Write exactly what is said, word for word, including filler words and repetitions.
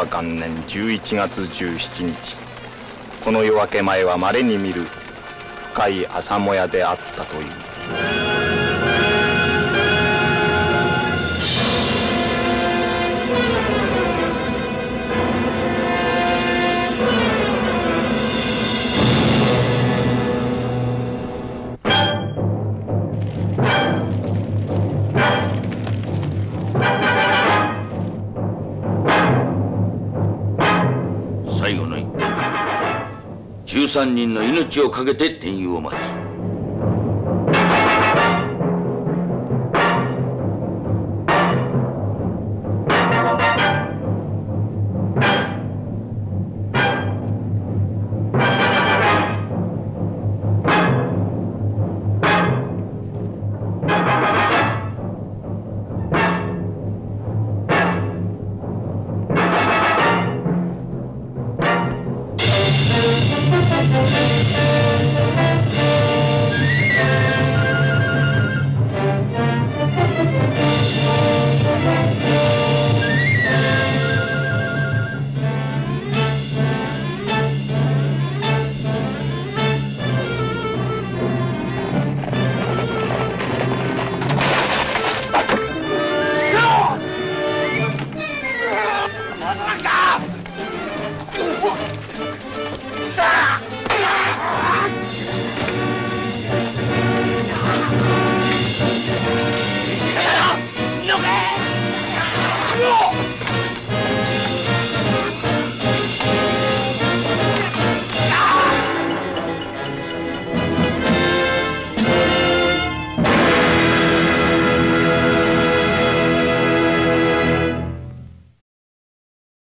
わ元年じゅういちがつじゅうしちにち、この夜明け前は稀に見る深い朝もやであったという。 最後の一手、じゅうさんにんの命をかけて天佑を待つ。